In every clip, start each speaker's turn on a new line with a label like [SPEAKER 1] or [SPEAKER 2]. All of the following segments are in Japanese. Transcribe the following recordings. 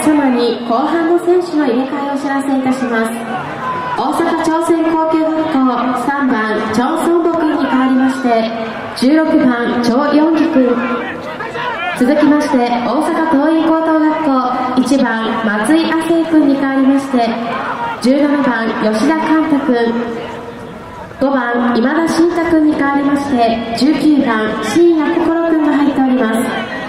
[SPEAKER 1] 様に後半の選手の入れ替えをお知らせいたします。大阪朝鮮高級学校3番チョン・ソンボ君に代わりまして16番チョ・ヨンギ君、続きまして大阪桐蔭高等学校1番松井亜生君に代わりまして17番吉田寛太君、5番今田慎太君に代わりまして19番新谷心君が入っております。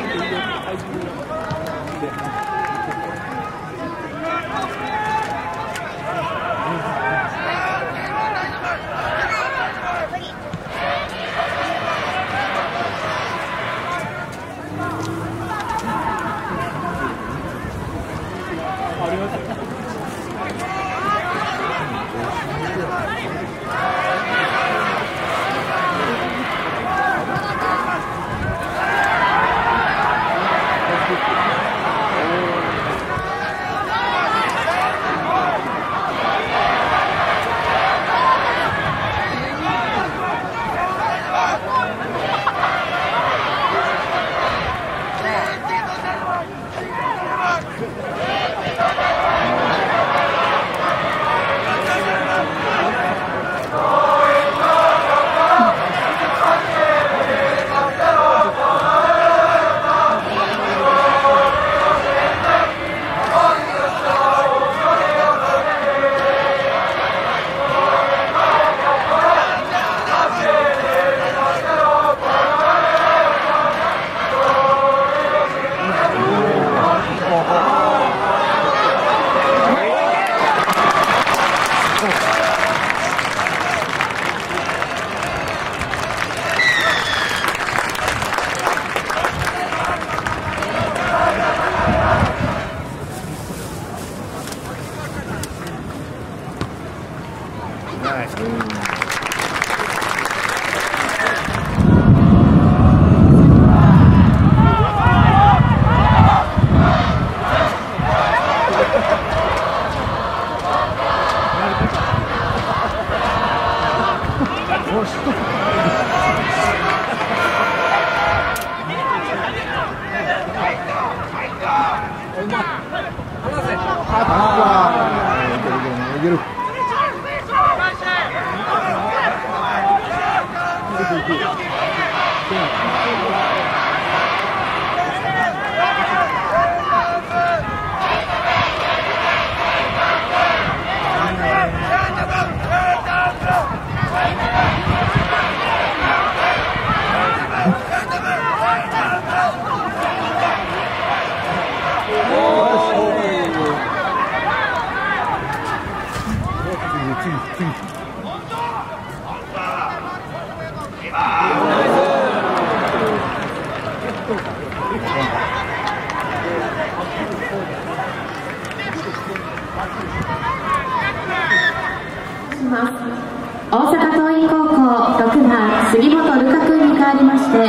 [SPEAKER 1] 大阪桐蔭高校6番杉本瑠香君に代わりまして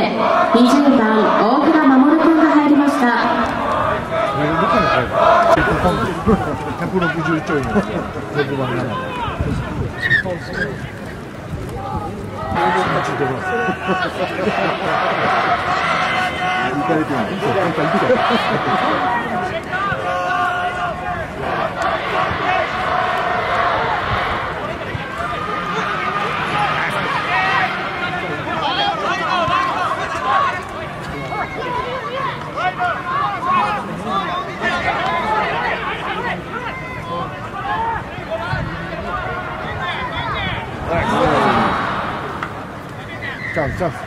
[SPEAKER 1] 20番大倉守君が入りました。
[SPEAKER 2] 160兆円の6番7番チャンスチャンス。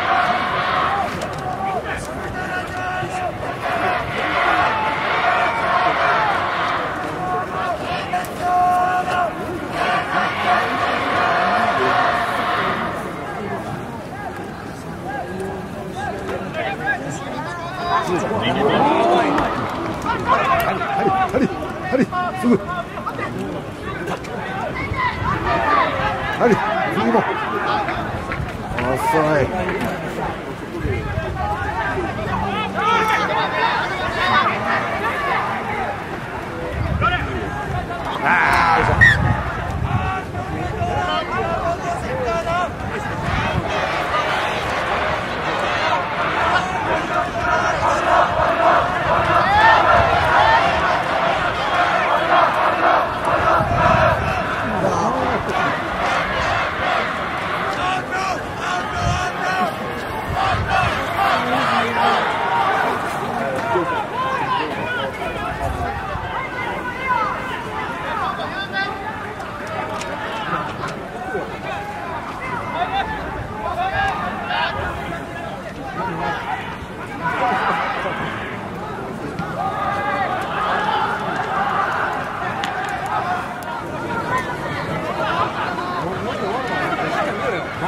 [SPEAKER 2] ハリすぐハリ次も遅い。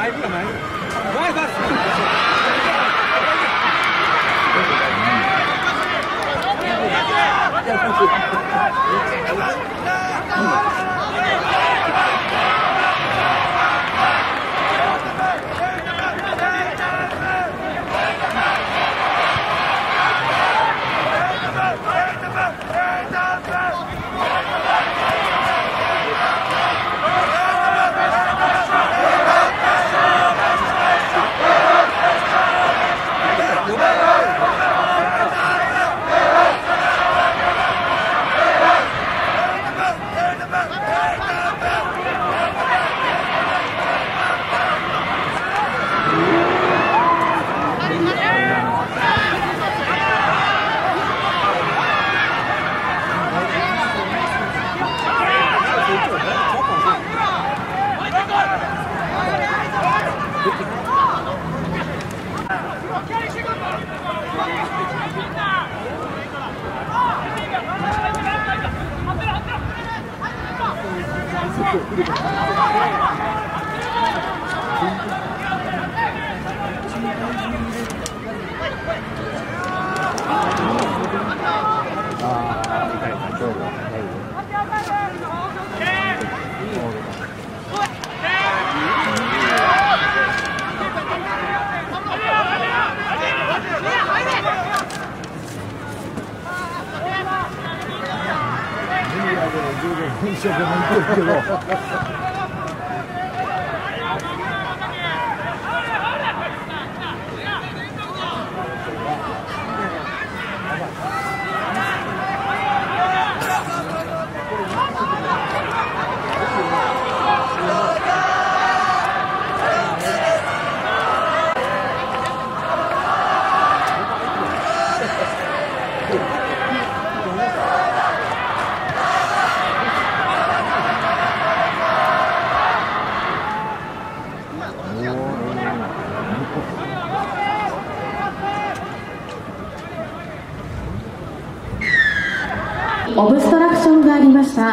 [SPEAKER 2] 一生懸命行くけど。
[SPEAKER 1] オブストラクションがありました。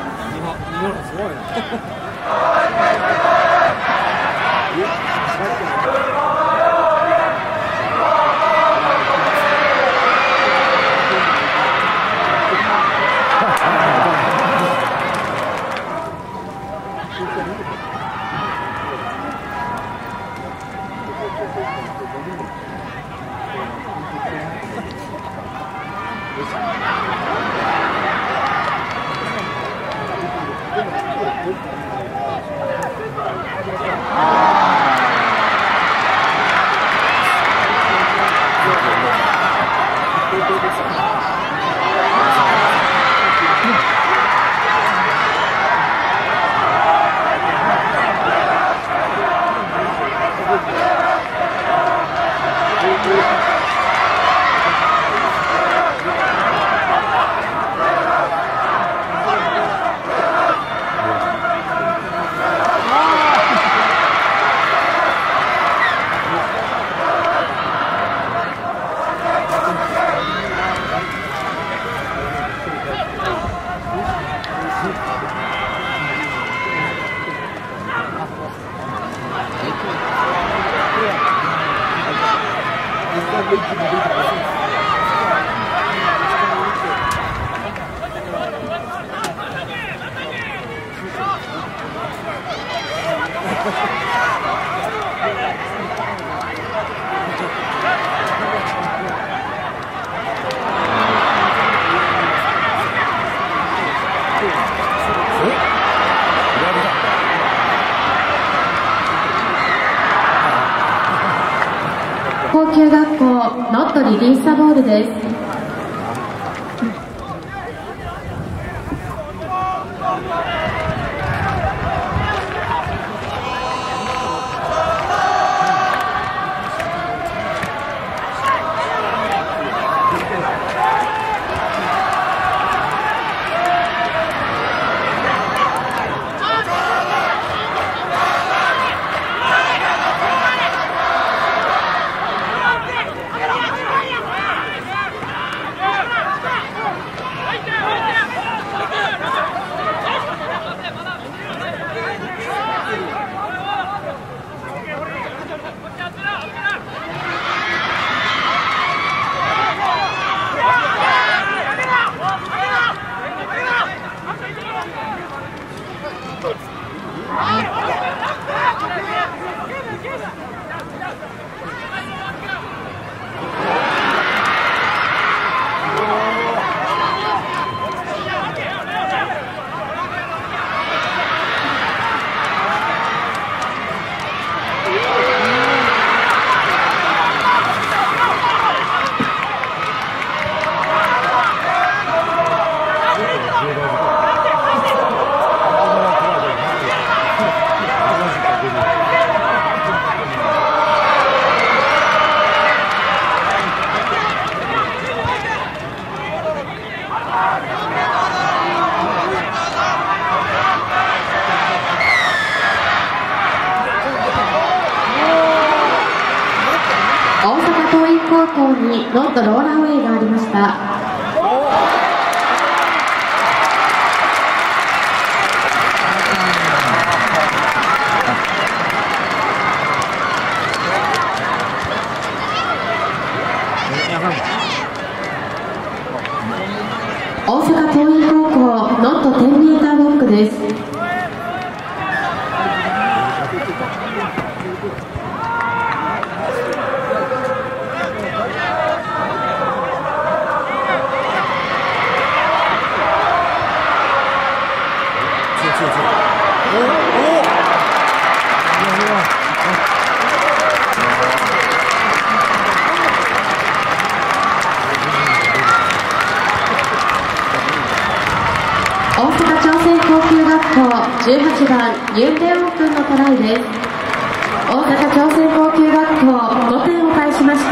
[SPEAKER 1] 高級学校ノットリリースザボールです。 方向にノットローラーウェイがありました。大阪桐蔭高校ノット 10m ボックです。大阪朝鮮高級学校18番ユン・レオン君のトライです。大阪朝鮮高級学校5点を返しました。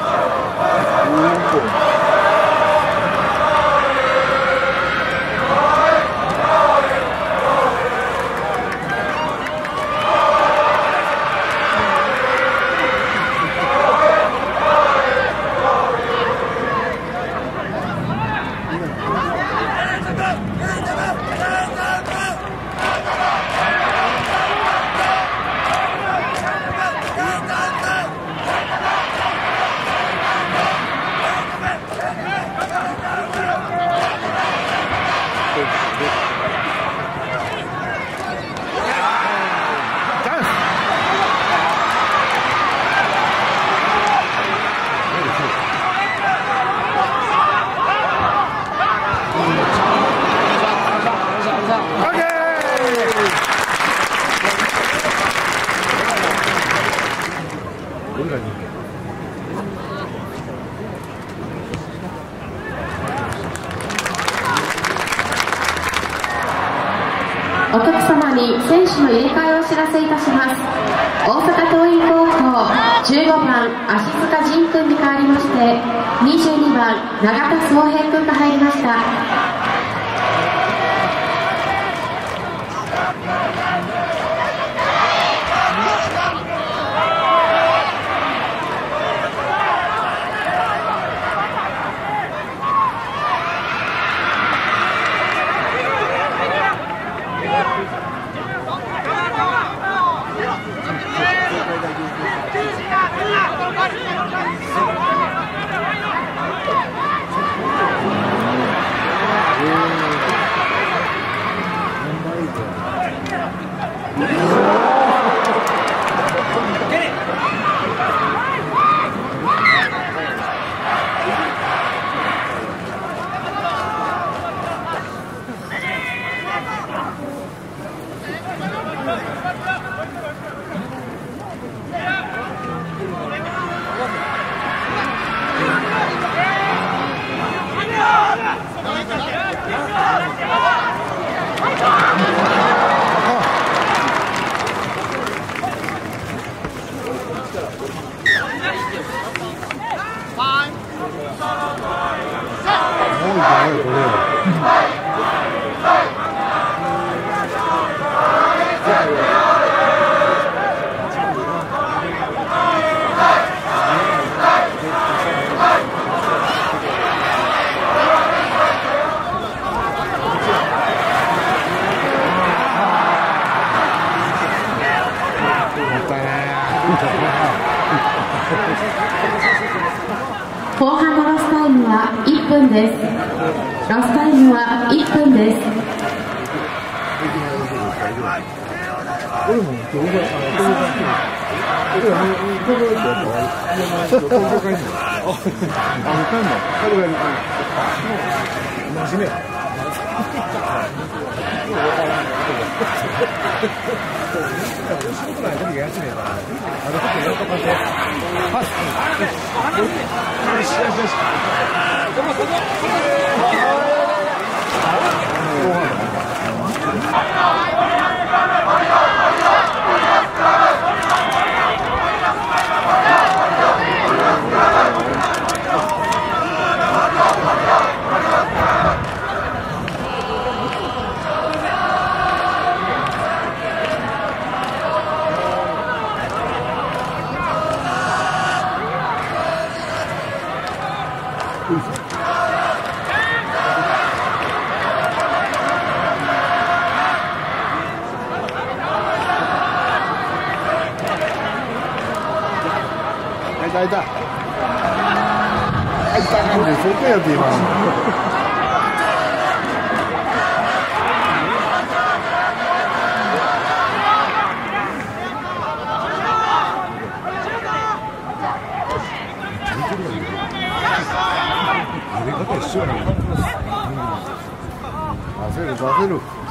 [SPEAKER 1] お客様に選手の入れ替えをお知らせいたします。大阪桐蔭高校15番足塚仁君に代わりまして22番永田宗平君が入りました。後半のロスタイムは1分です。ロスタイムは1分です。
[SPEAKER 2] 開いた。開いた感じ、そこやって今。出せる出せる。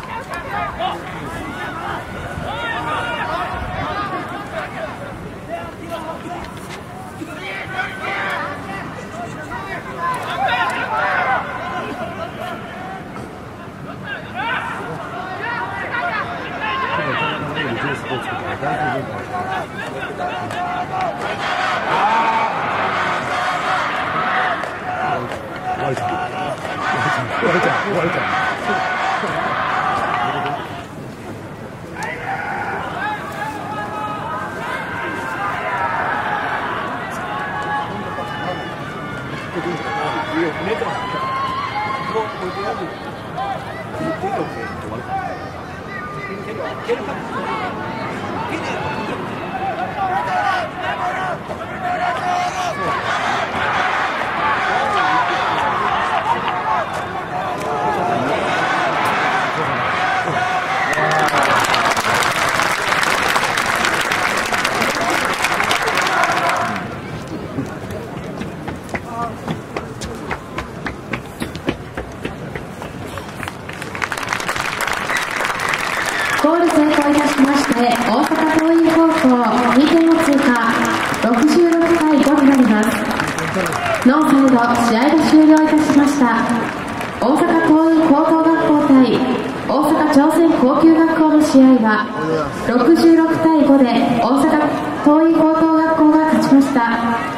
[SPEAKER 1] ゴール成功いたしまして、大阪桐蔭高校2点を通過、66対5になります。ノーサイド、試合が終了いたしました。大阪桐蔭高等学校対大阪朝鮮高級学校の試合は66対5で大阪桐蔭高等学校が勝ちました。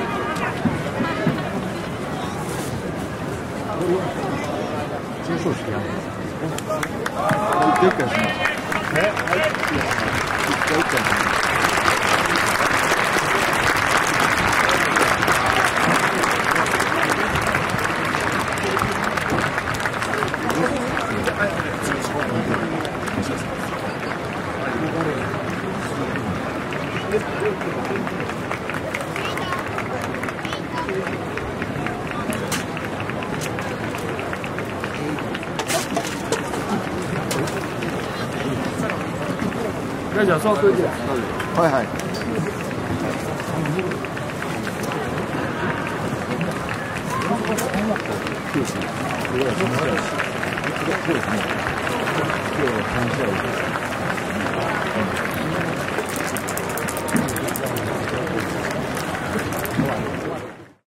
[SPEAKER 2] じゃあ、そうするじゃはいはい。そうですね。